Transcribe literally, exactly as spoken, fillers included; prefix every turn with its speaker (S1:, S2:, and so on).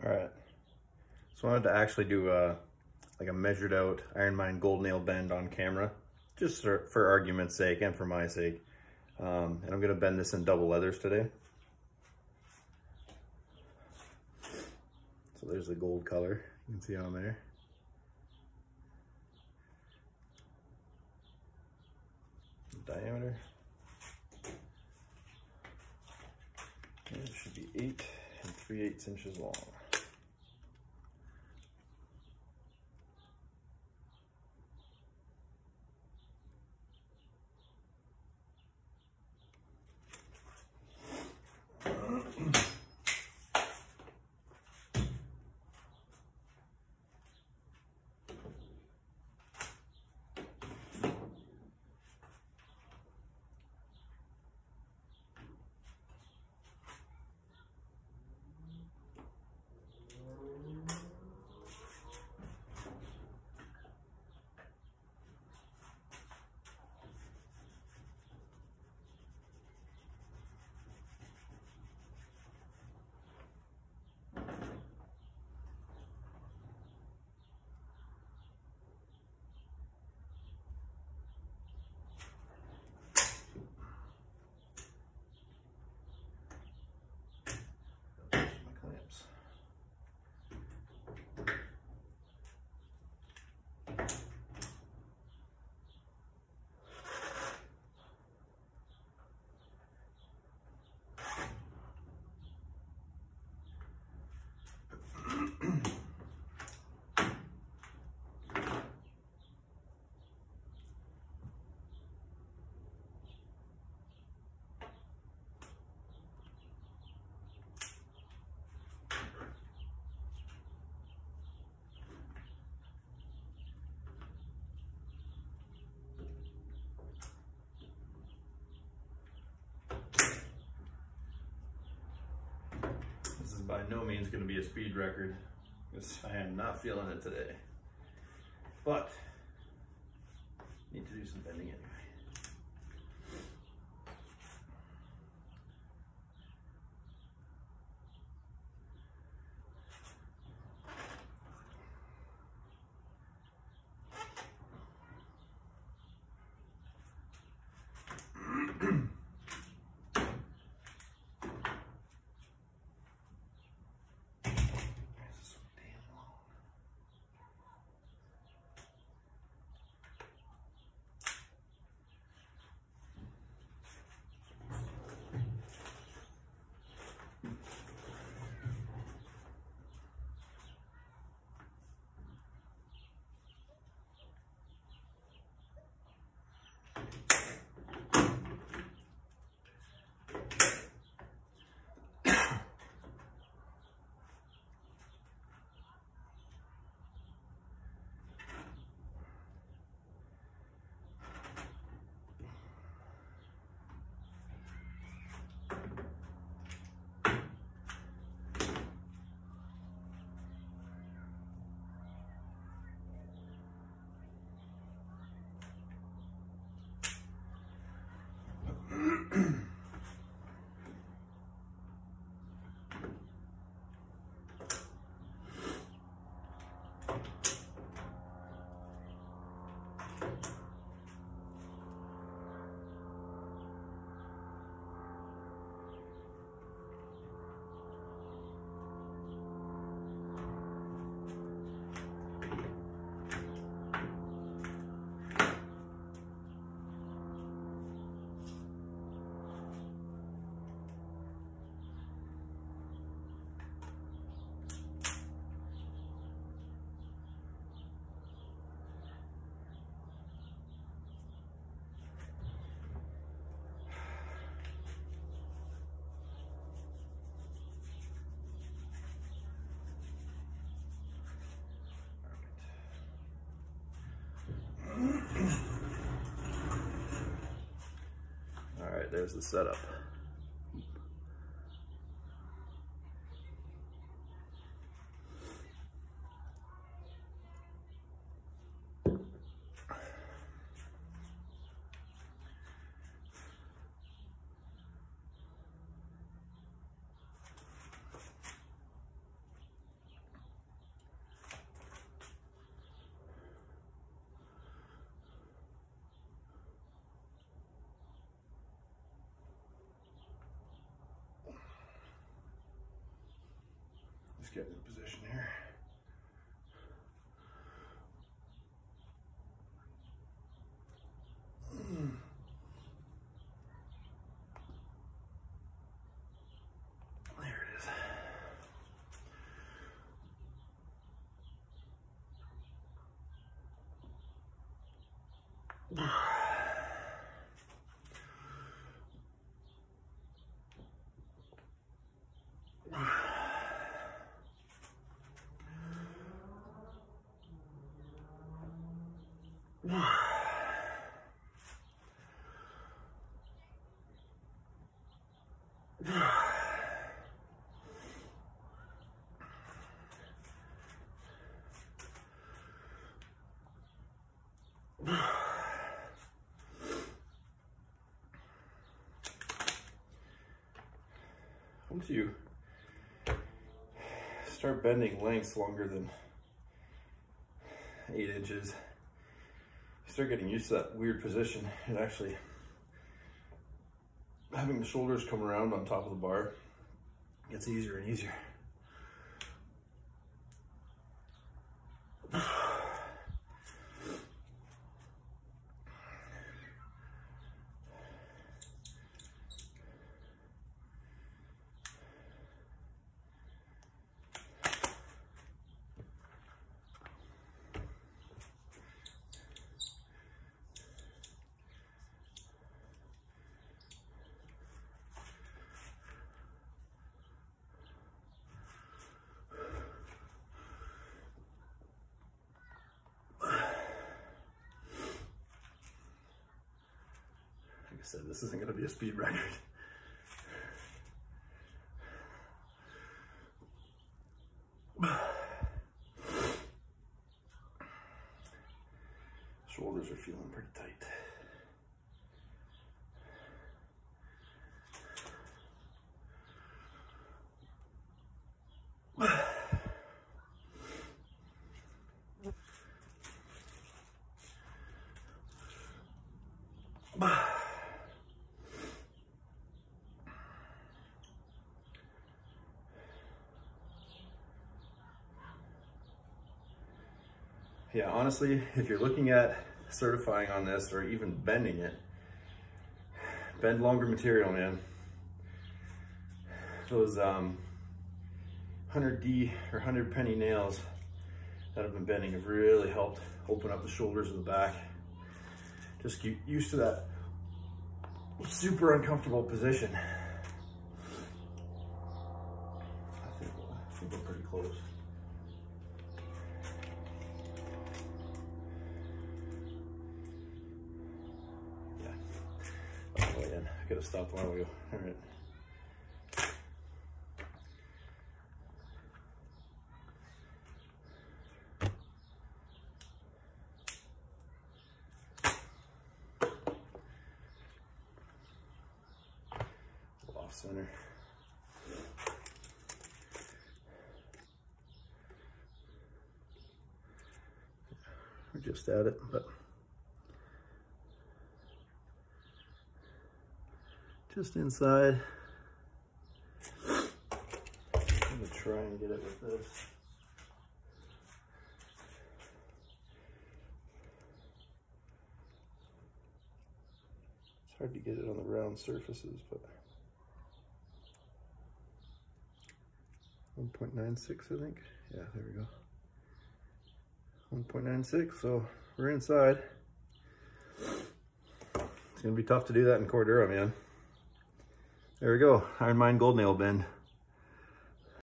S1: All right, so I wanted to actually do a, like a measured out IronMind Gold Nail bend on camera, just for, for argument's sake and for my sake. Um, and I'm gonna bend this in double leathers today. So there's the gold color, you can see on there. Diameter. And it should be eight and three eighths inches long. This is by no means going to be a speed record, because I am not feeling it today. But, need to do some bending anyway. All right, there's the setup. Just get in position here. Mm. There it is. Once you start bending lengths longer than eight inches, you start getting used to that weird position. And actually, having the shoulders come around on top of the bar gets easier and easier. I said, this isn't going to be a speed record. Shoulders are feeling pretty tight. Yeah, honestly, if you're looking at certifying on this or even bending it, bend longer material, man. Those um, one hundred D or one hundred penny nails that I've been bending have really helped open up the shoulders and the back. Just get used to that super uncomfortable position. I think, I think we're pretty close. I could have stopped a while ago. All right. Off center. We're just at it, but just inside. I'm gonna try and get it with this. It's hard to get it on the round surfaces, but one point nine six, I think. Yeah, there we go. one point nine six, so we're inside. It's gonna be tough to do that in Cordura, man. There we go, IronMind Gold Nail bend.